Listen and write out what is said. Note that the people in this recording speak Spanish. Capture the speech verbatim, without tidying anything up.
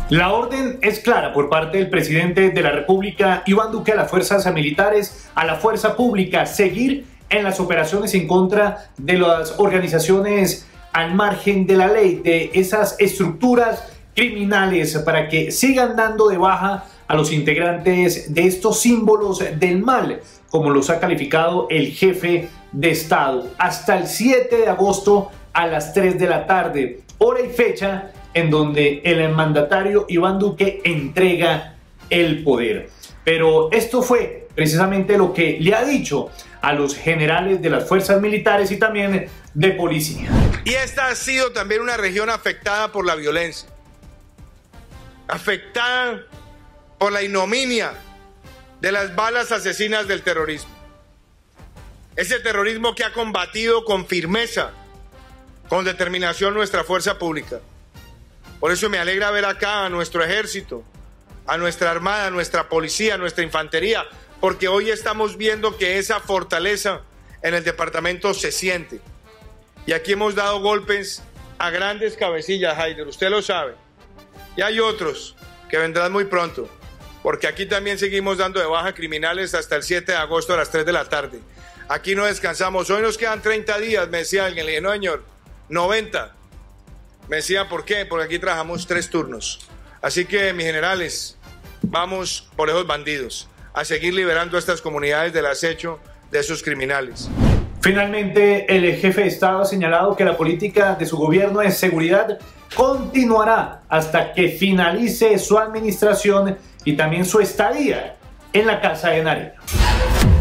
La orden es clara por parte del presidente de la República, Iván Duque, a las fuerzas militares, a la fuerza pública, seguir en las operaciones en contra de las organizaciones al margen de la ley, de esas estructuras criminales, para que sigan dando de baja a los integrantes de estos símbolos del mal, como los ha calificado el jefe de Estado. Hasta el siete de agosto a las tres de la tarde, hora y fecha en donde el mandatario Iván Duque entrega el poder. Pero esto fue precisamente lo que le ha dicho a los generales de las fuerzas militares y también de policía. Y esta ha sido también una región afectada por la violencia, afectada por la ignominia de las balas asesinas del terrorismo. Ese terrorismo que ha combatido con firmeza, con determinación nuestra fuerza pública. Por eso me alegra ver acá a nuestro ejército, a nuestra armada, a nuestra policía, a nuestra infantería, porque hoy estamos viendo que esa fortaleza en el departamento se siente. Y aquí hemos dado golpes a grandes cabecillas, Haider, usted lo sabe. Y hay otros que vendrán muy pronto, porque aquí también seguimos dando de baja criminales hasta el siete de agosto a las tres de la tarde. Aquí no descansamos. Hoy nos quedan treinta días, me decía alguien. Le dije, no señor, noventa. Me decía, ¿por qué? Porque aquí trabajamos tres turnos. Así que, mis generales, vamos por esos bandidos, a seguir liberando a estas comunidades del acecho de esos criminales. Finalmente, el jefe de Estado ha señalado que la política de su gobierno de seguridad continuará hasta que finalice su administración y también su estadía en la Casa de Nariño.